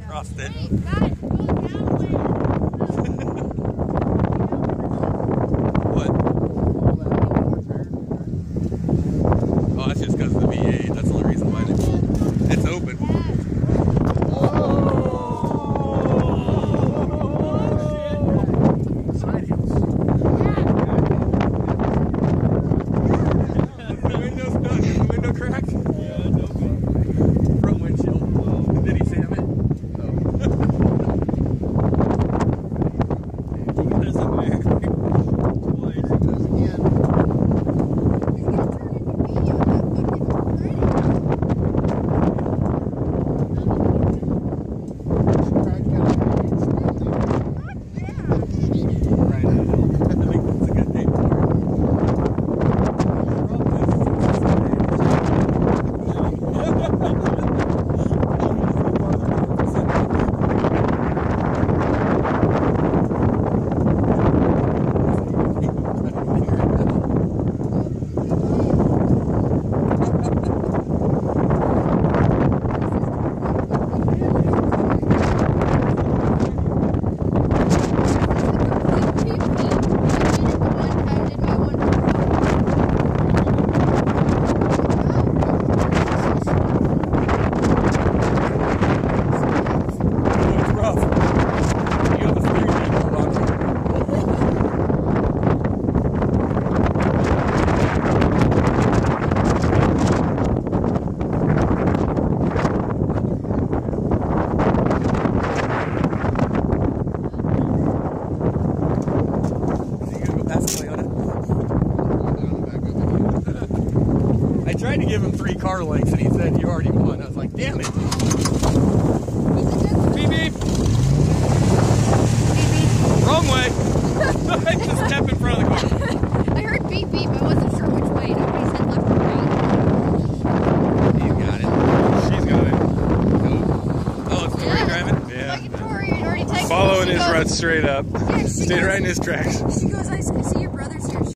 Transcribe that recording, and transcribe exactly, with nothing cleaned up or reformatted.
crossed it. Hey, guys, go down way. What? Oh, that's just because of the V eight. That's the only reason why they, it's open. The window's done. Is the window cracked? Yeah, it's open. Front windshield. Did he sam it? I tried to give him three car lengths and he said you already won. I was like, damn it. Beep beep. Beep beep. Wrong way. I just stepped in front of the car. I heard beep beep, I wasn't sure which way. Nobody said left or right. You got it. She's got it. Oh, it's Tori Yeah. driving? Yeah. Like Tori had already texted me. Following She his goes- rut straight up. Yeah, she Stayed goes- right in his tracks. She goes, I see your brother's here.